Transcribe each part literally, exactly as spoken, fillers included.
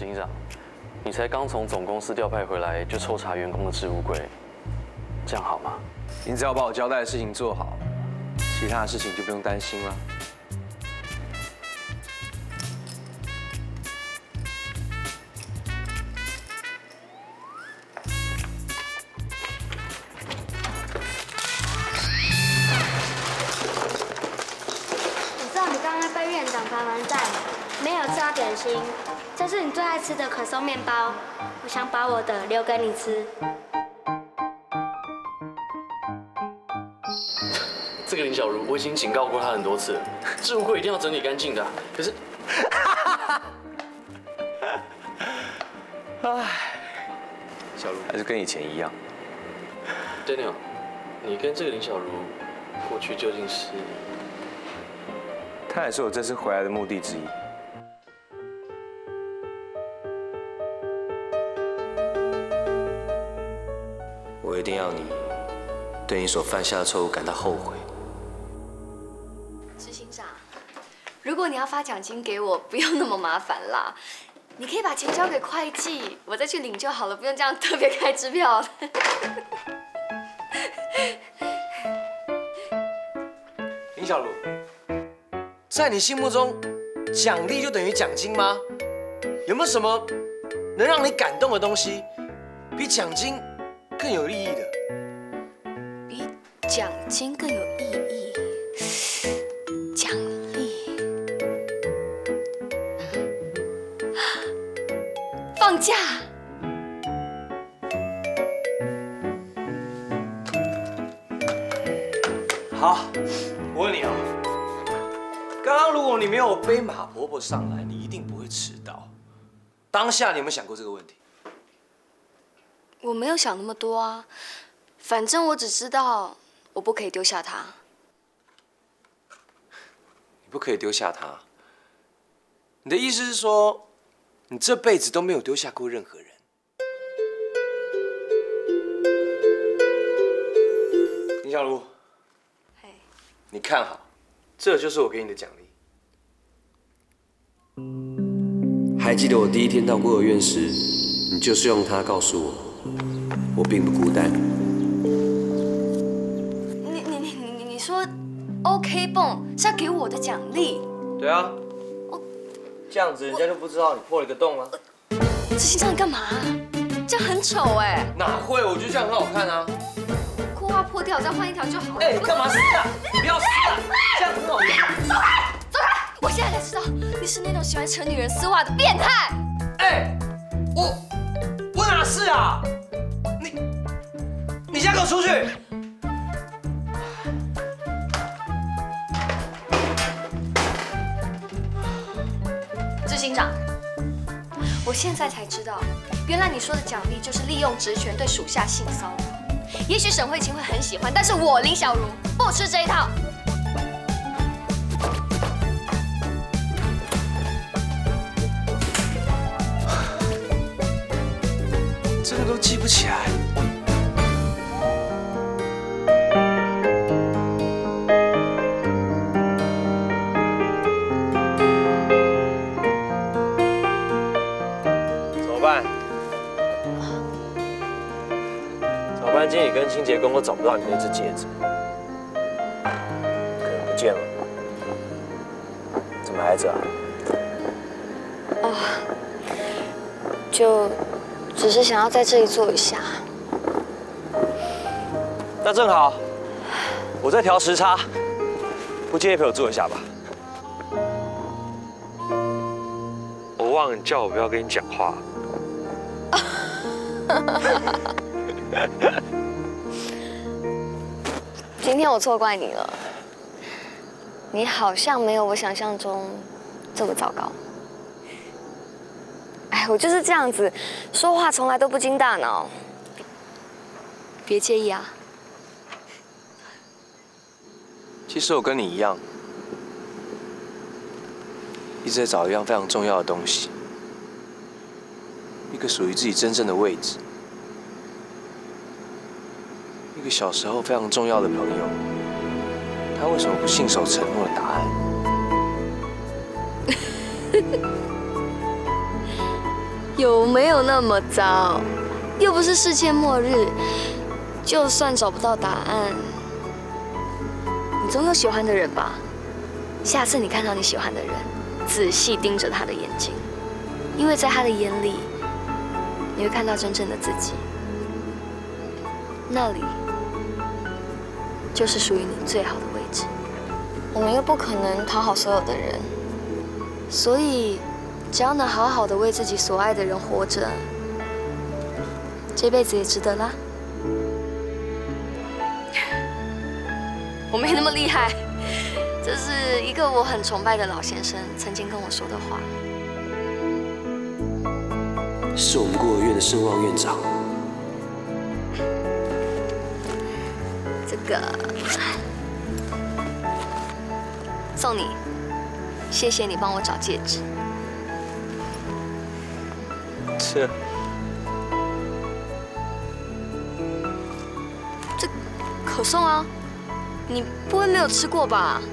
执行长，你才刚从总公司调派回来，就抽查员工的置物柜，这样好吗？ 你只要把我交代的事情做好，其他的事情就不用担心了。 罚完站，没有吃到点心，这是你最爱吃的可颂面包，我想把我的留给你吃。 这个林小茹，我已经警告过她很多次了，置物柜一定要整理干净的。可是， 唉，小茹还是跟以前一样。 Daniel， 你跟这个林小茹过去究竟是？ 他也是我这次回来的目的之一。我一定要你对你所犯下的错误感到后悔。 执行长，如果你要发奖金给我，不用那么麻烦啦，你可以把钱交给会计，我再去领就好了，不用这样特别开支票。 林小茹。 在你心目中，奖励就等于奖金吗？有没有什么能让你感动的东西，比奖金更有意义的？ 比奖金更有意义？奖励？放假？ 好，我问你啊。 刚刚如果你没有背马婆婆上来，你一定不会迟到。当下你有没有想过这个问题？ 我没有想那么多啊，反正我只知道我不可以丢下她。 你不可以丢下她。你的意思是说，你这辈子都没有丢下过任何人？林小茹， 嘿， 你看好。 这就是我给你的奖励。还记得我第一天到孤儿院时，你就是用它告诉我，我并不孤单。 你你你你你说 ，OK 泵是要给我的奖励？ 对啊。哦，这样子人家就不知道你破了一个洞了。 执行长，你干嘛？这样很丑哎。 哪会？我觉得这样很好看啊。 裤袜破掉，再换一条就好了。 哎，干嘛撕啊？你不要撕啊！这样很好看。 走开，走开！我现在才知道你是那种喜欢扯女人丝袜的变态。 哎，我我哪是啊？你你现在给我出去！ 执行长，我现在才知道，原来你说的奖励就是利用职权对属下性骚扰。 也许沈慧琴会很喜欢，但是我林小茹不吃这一套。 这个都记不起来。怎么办？ 早班经理跟清洁工都找不到你那只戒指，可能不见了。怎么还在啊？ 哦，就只是想要在这里坐一下。 那正好，我在调时差，不介意陪我坐一下吧？我忘了你叫我不要跟你讲话。 今天我错怪你了，你好像没有我想象中这么糟糕。哎，我就是这样子，说话从来都不经大脑，别介意啊。 其实我跟你一样，一直在找一样非常重要的东西，一个属于自己真正的位置。 一个小时候非常重要的朋友，他为什么不信守承诺的答案？ 有没有那么糟？又不是世界末日，就算找不到答案，你总有喜欢的人吧？下次你看到你喜欢的人，仔细盯着他的眼睛，因为在他的眼里，你会看到真正的自己。那里就是属于你最好的位置。我们又不可能讨好所有的人，所以只要能好好的为自己所爱的人活着，这辈子也值得啦。我没那么厉害，这是一个我很崇拜的老先生曾经跟我说的话。 是我们孤儿院的盛旺院长。 这个送你，谢谢你帮我找戒指。 这这可颂啊，你不会没有吃过吧？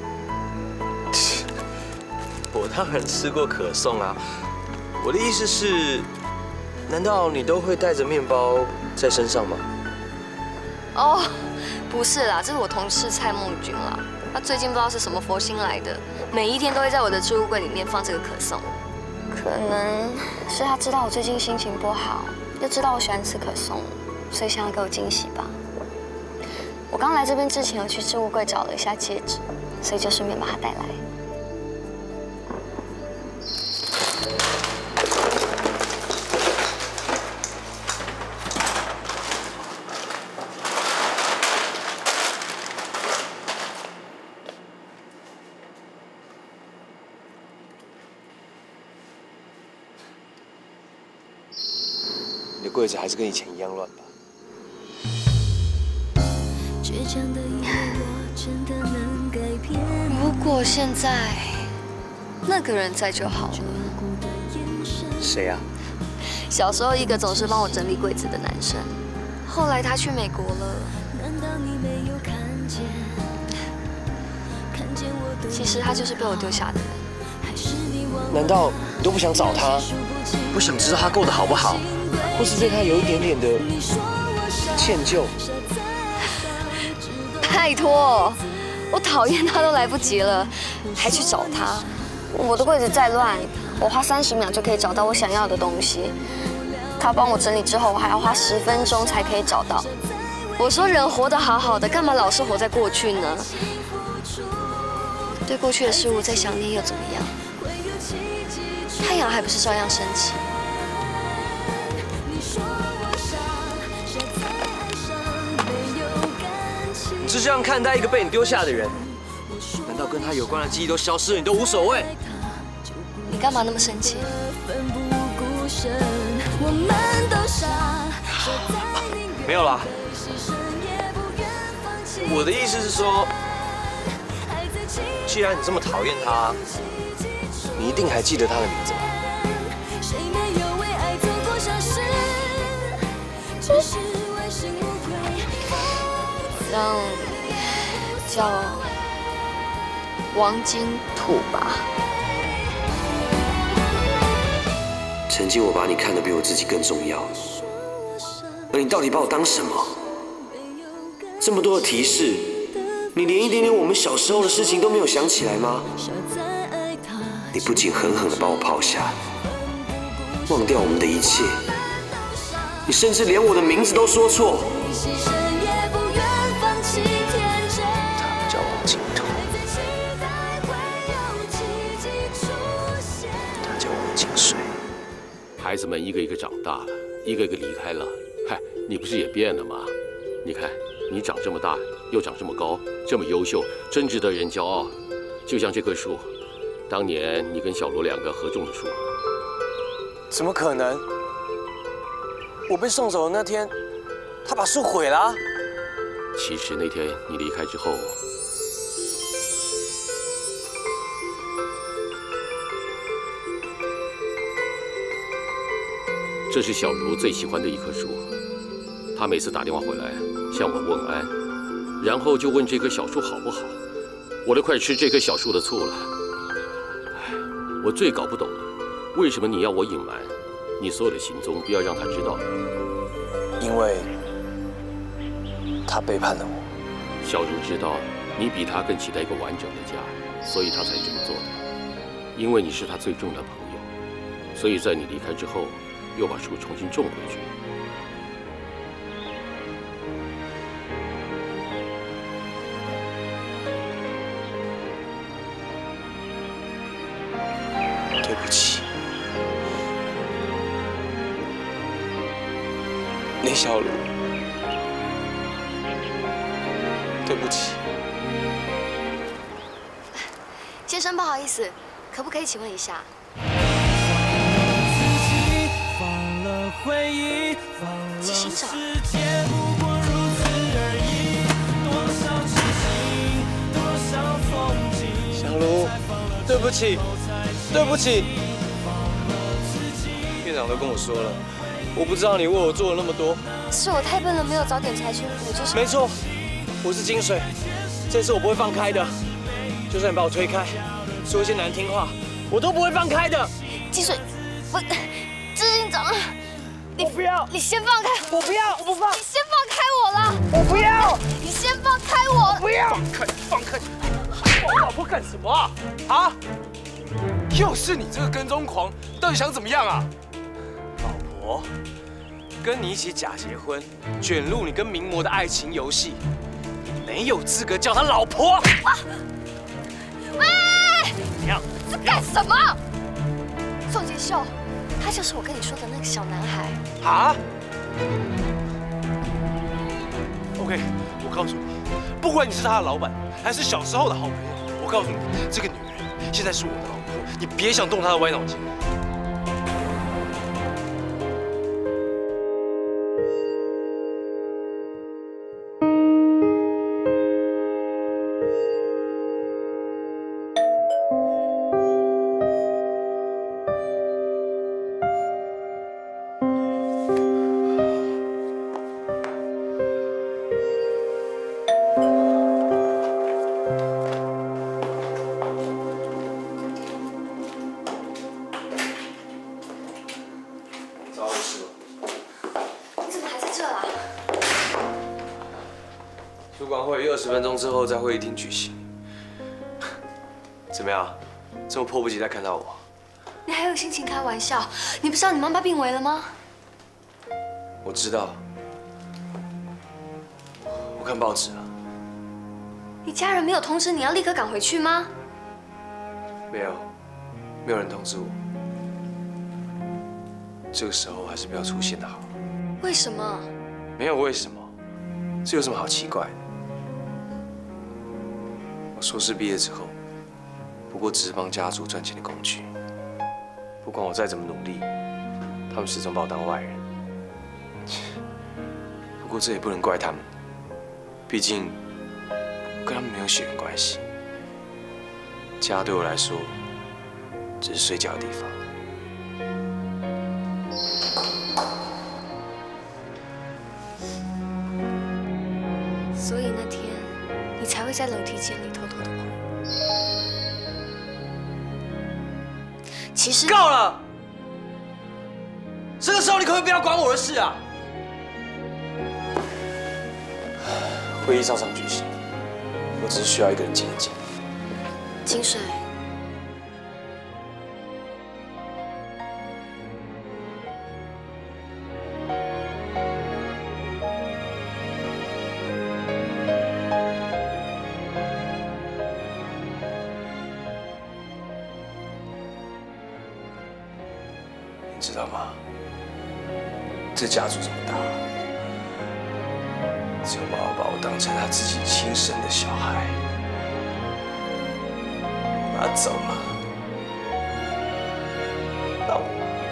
我当然吃过可颂啊。我的意思是，难道你都会带着面包在身上吗？ 哦，不是啦，这是我同事蔡梦君啦。他最近不知道是什么佛心来的，每一天都会在我的置物柜里面放这个可颂。可能是他知道我最近心情不好，又知道我喜欢吃可颂，所以想要给我惊喜吧。我刚来这边之前，有去置物柜找了一下戒指，所以就顺便把它带来。 你的柜子还是跟以前一样乱吧？ 如果现在那个人在就好了。 谁啊？ 小时候一个总是帮我整理柜子的男生，后来他去美国了。其实他就是被我丢下的人。 难道你都不想找他，不想知道他过得好不好，或是对他有一点点的歉疚？ 拜托，我讨厌他都来不及了，还去找他。我的柜子再乱，我花三十秒就可以找到我想要的东西。他帮我整理之后，我还要花十分钟才可以找到。我说人活得好好的，干嘛老是活在过去呢？对过去的事物再想念又怎么样？太阳还不是照样升起？ 你是这样看待一个被你丢下的人？难道跟他有关的记忆都消失了，你都无所谓？ 你干嘛那么生气？ 没有啦，我的意思是说，既然你这么讨厌他，你一定还记得他的名字吧？ 让叫王金土吧。 曾经我把你看得比我自己更重要，而你到底把我当什么？这么多的提示，你连一点点我们小时候的事情都没有想起来吗？你不仅狠狠地把我抛下，忘掉我们的一切，你甚至连我的名字都说错。 他叫王金土，他叫王金水。 孩子们一个一个长大了，一个一个离开了。嗨，你不是也变了吗？你看，你长这么大，又长这么高，这么优秀，真值得人骄傲。就像这棵树，当年你跟小罗两个合种的树。 怎么可能？我被送走的那天，他把树毁了。 其实那天你离开之后，这是小茹最喜欢的一棵树。她每次打电话回来向我问安，然后就问这棵小树好不好。我都快吃这棵小树的醋了。唉，我最搞不懂了，为什么你要我隐瞒？ 你所有的行踪不要让他知道。 因为他背叛了我。 小茹知道你比他更期待一个完整的家，所以他才这么做的。因为你是他最重要的朋友，所以在你离开之后，又把树重新种回去。 对不起，林小茹，对不起。 先生，不好意思，可不可以请问一下？执行长。 小茹，对不起，对不起。院长都跟我说了，我不知道你为我做了那么多。 是我太笨了，没有早点裁决，我就是。 没错，我是金水，这次我不会放开的。就算你把我推开，说一些难听话，我都不会放开的。 金水，我，执行长，你不要， 你先放开， 我不要，我不放， 你先放开我了， 我不要， 你先放开我， 不要，放开，放开，放我老婆干什么啊？啊？又是你这个跟踪狂，到底想怎么样啊？老婆，跟你一起假结婚，卷入你跟名模的爱情游戏，你没有资格叫她老婆。啊喂， 怎么样？ 这干什么？宋杰秀，他就是我跟你说的那个小男孩。 啊 ？OK， 我告诉你，不管你是他的老板，还是小时候的好朋友，我告诉你，这个女人现在是我的老婆，你别想动她的歪脑筋。主管会议二十分钟之后在会议厅举行。怎么样？这么迫不及待看到我？ 你还有心情开玩笑？你不知道你妈妈病危了吗？ 我知道，我看报纸了。 你家人没有通知你要立刻赶回去吗？ 没有，没有人通知我。这个时候还是不要出现的好。 为什么？ 没有为什么，这有什么好奇怪的？我硕士毕业之后，不过只是帮家族赚钱的工具。不管我再怎么努力，他们始终把我当外人。不过这也不能怪他们，毕竟我跟他们没有血缘关系。家对我来说，只是睡觉的地方。 所以那天你才会在楼梯间里偷偷的哭。其实够了！这个时候你可不可以不要管我的事啊？会议照常举行，我只是需要一个人静一静。 金水， 你知道吗？这家族这么大，只有妈妈把我当成她自己亲生的小孩。他走了，那我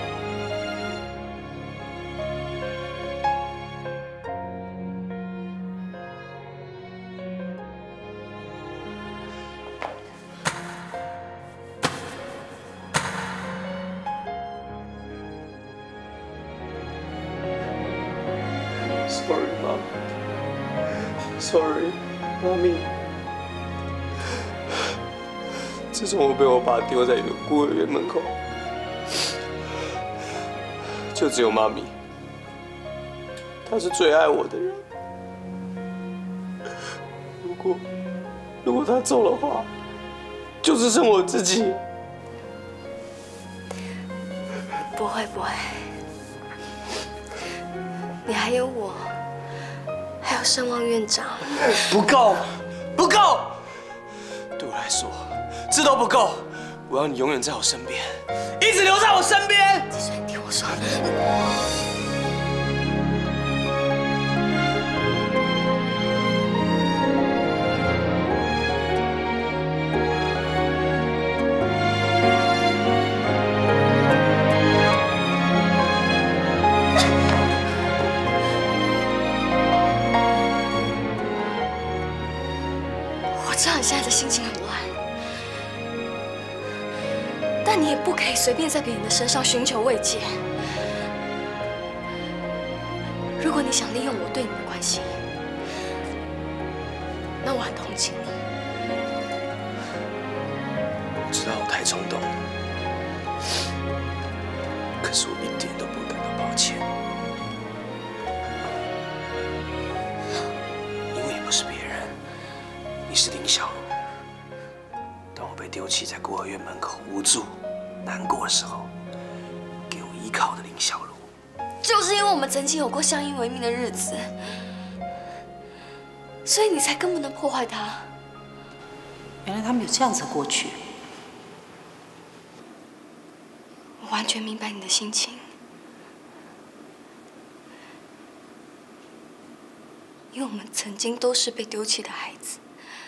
，Sorry， 妈 ，Sorry， 妈咪。自从我被我爸丢在一个孤儿院门口， 就只有妈咪，她是最爱我的人。如果如果她走的话，就只剩我自己。 不会不会，你还有我，还有盛望院长。 不够，不够！对我来说，这都不够。我要你永远在我身边，一直留在我身边。 季水，你听我说。我知道你现在的心情很乱。但你也不可以随便在别人的身上寻求慰藉。如果你想利用我对你的关心，那我很同情你。 我知道我太冲动了，可是我一点都不会感到抱歉，因为你不是别人，你是林小茹。当我被丢弃在孤儿院门口无助、难过的时候，给我依靠的林小茹。 就是因为我们曾经有过相依为命的日子，所以你才更不能破坏它。 原来他们有这样子的过去。 我完全明白你的心情，因为我们曾经都是被丢弃的孩子。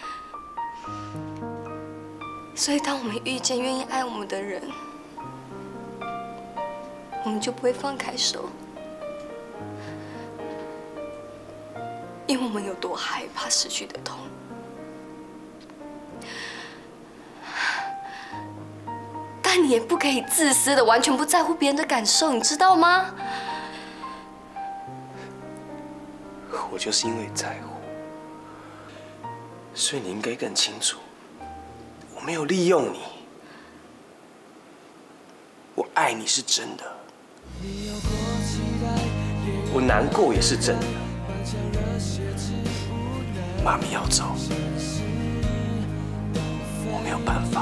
所以，当我们遇见愿意爱我们的人，我们就不会放开手，因为我们有多害怕失去的痛。但你也不可以自私的完全不在乎别人的感受，你知道吗？ 我就是因为在乎，所以你应该更清楚。我没有利用你，我爱你是真的，我难过也是真的。妈咪要走，我没有办法，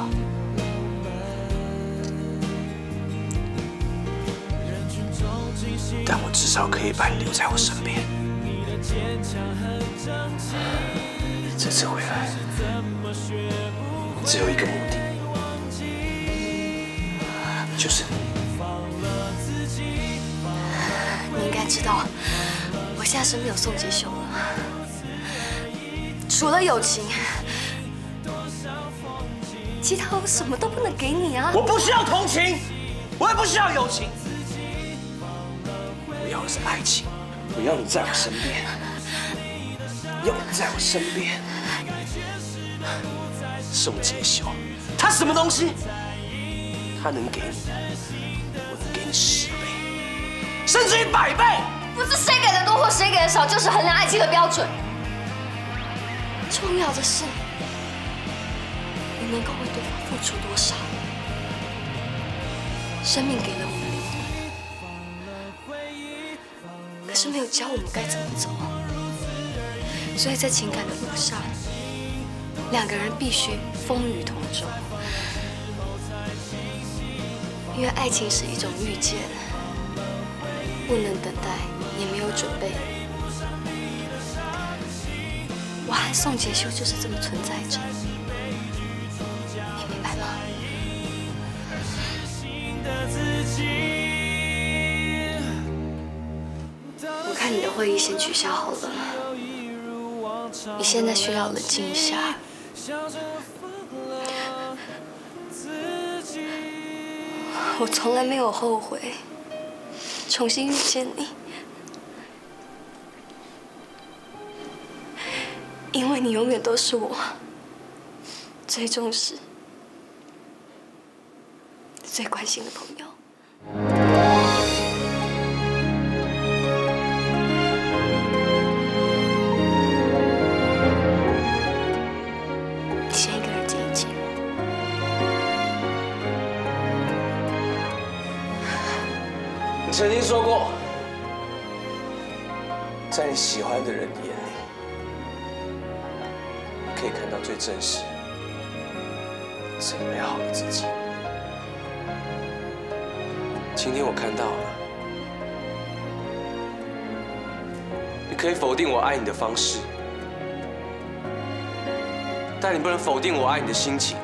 但我至少可以把你留在我身边。这次回来，只有一个目的，就是你。 你应该知道，我现在身边有宋杰修了。除了友情，其他我什么都不能给你啊！ 我不需要同情，我也不需要友情，我要的是爱情。我要你在我身边，要你在我身边。宋杰修，他什么东西？他能给你的，我能给你十倍，甚至于百倍。 不是谁给的多或谁给的少，就是衡量爱情的标准。重要的是，你能够为对方付出多少。生命给了我们礼物，可是没有教我们该怎么走。所以在情感的路上，两个人必须风雨同舟。因为爱情是一种遇见，不能等待，也没有准备。我和宋杰修就是这么存在着，你明白吗？我看你的会议先取消好了，你现在需要冷静一下。我从来没有后悔重新遇见你，因为你永远都是我最重视、最关心的朋友。你先一个人静一静。 你曾经经说过，在你喜欢的人眼里，你可以看到最真实、最美好的自己。今天我看到了，你可以否定我爱你的方式，但你不能否定我爱你的心情。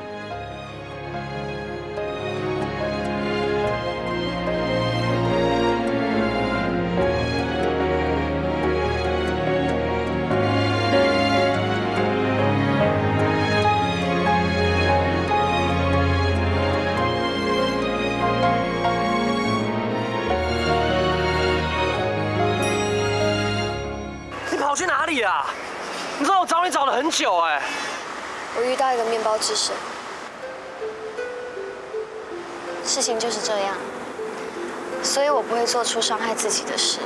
跑去哪里啊？你知道我找你找了很久哎。 我遇到一个面包之神，事情就是这样，所以我不会做出伤害自己的事。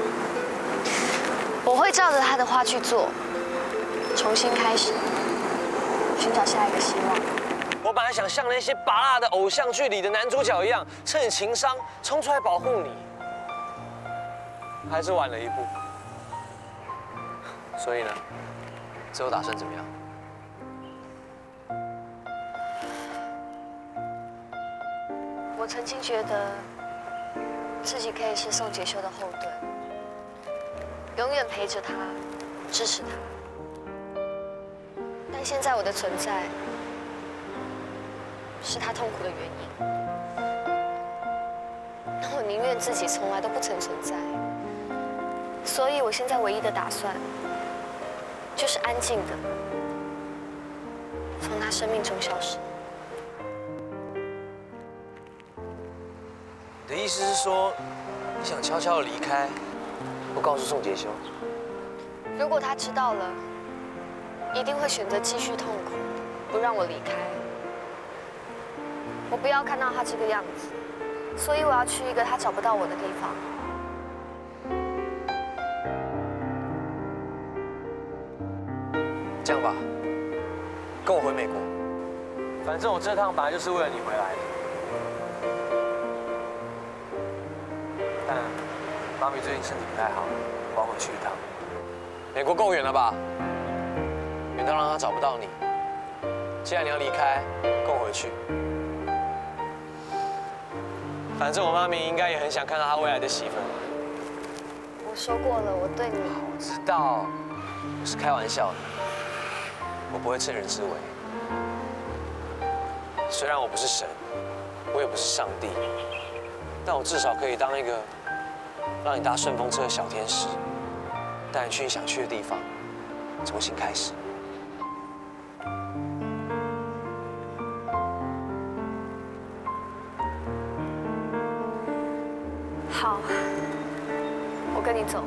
我会照着他的话去做，重新开始，寻找下一个希望。 我本来想像那些拔辣的偶像剧里的男主角一样，趁你情伤冲出来保护你，还是晚了一步。 所以呢，最后打算怎么样？ 我曾经觉得自己可以是宋杰修的后盾，永远陪着他，支持他。但现在我的存在是他痛苦的原因，那我宁愿自己从来都不曾存在。所以我现在唯一的打算。 就是安静的从他生命中消失。 你的意思是说，你想悄悄的离开，不告诉宋杰修？ 如果他知道了，一定会选择继续痛苦，不让我离开。我不要看到他这个样子，所以我要去一个他找不到我的地方。 这样吧，跟我回美国。 反正我这趟本来就是为了你回来的。但妈咪最近身体不太好，我要回去一趟。 美国够远了吧？远到让他找不到你。既然你要离开，跟我回去。 反正我妈咪应该也很想看到她未来的媳妇。 我说过了，我对你。 我知道，我是开玩笑的。 我不会趁人之危。虽然我不是神，我也不是上帝，但我至少可以当一个让你搭顺风车的小天使，带你去你想去的地方，重新开始。 好，我跟你走。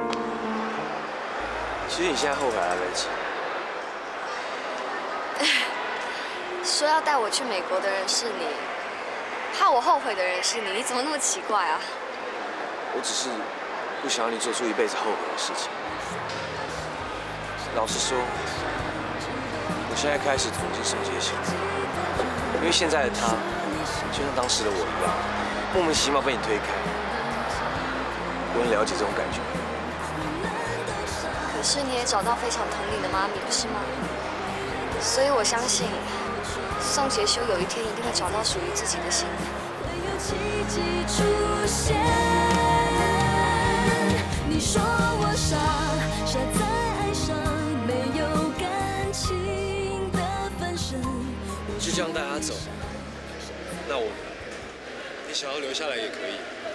其实你现在后悔来得及。 说要带我去美国的人是你，怕我后悔的人是你，你怎么那么奇怪啊？ 我只是不想让你做出一辈子后悔的事情。老实说，我现在开始同情宋杰修，因为现在的他就像当时的我一样，莫名其妙被你推开。我很了解这种感觉。 可是你也找到非常疼你的妈咪，不是吗？所以我相信。 宋杰修有一天一定会找到属于自己的幸福。你说我傻，傻在爱上没有感情的分身。 就这样带他走，那我，你想要留下来也可以。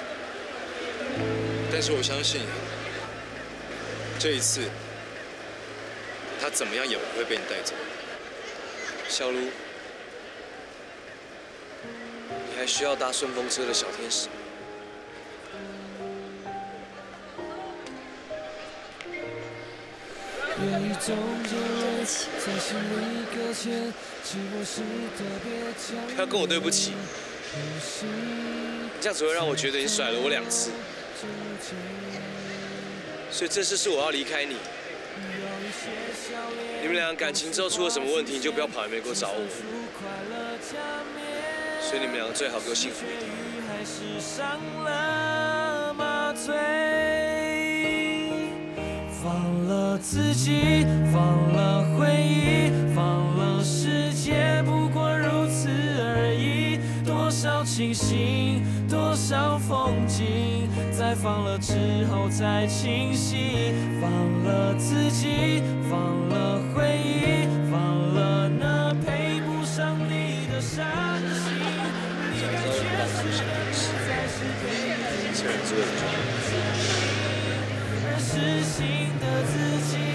但是我相信，这一次，他怎么样也不会被你带走。小卢。 你还需要搭顺风车的小天使。不要跟我对不起，这样只会让我觉得你甩了我两次。所以这次是我要离开你。你们俩感情之后出了什么问题，你就不要跑来美国找我。 所以你们两个最好给我幸福一点。 自己，放了回忆，放了世界，不过如此而已。多少清醒，多少风景，在放了之后才清晰。放了自己，放了回忆，放了那配不上你的伤心。你该缺失的不再是对的而是新的自己。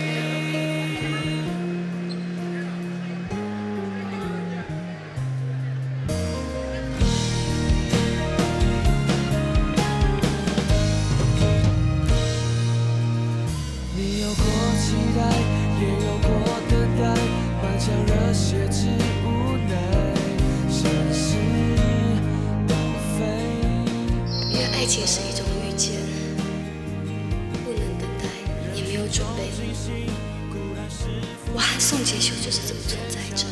你有过期待，也有过等待，满腔热血之无奈，相思都飞。 因为爱情是一种遇见，不能等待，也没有准备。我和宋杰秀就是这么存在着。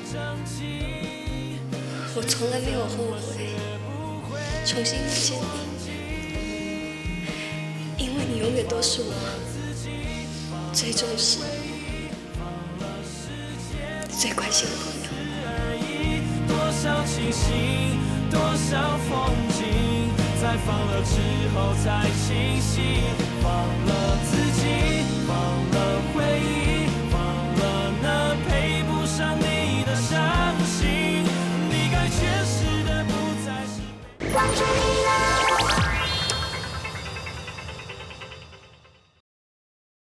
我从来没有后悔重新遇见你，因为你永远都是我最重视、最关心的朋友。 多少清醒，多少风景，在放了之后才清晰。放了自己，放了回忆。